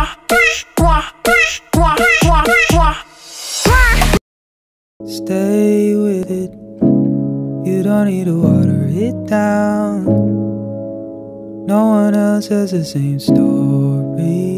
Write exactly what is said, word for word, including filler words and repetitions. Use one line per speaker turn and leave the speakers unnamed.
Stay with it. You don't need to water it down. No one else has the same story.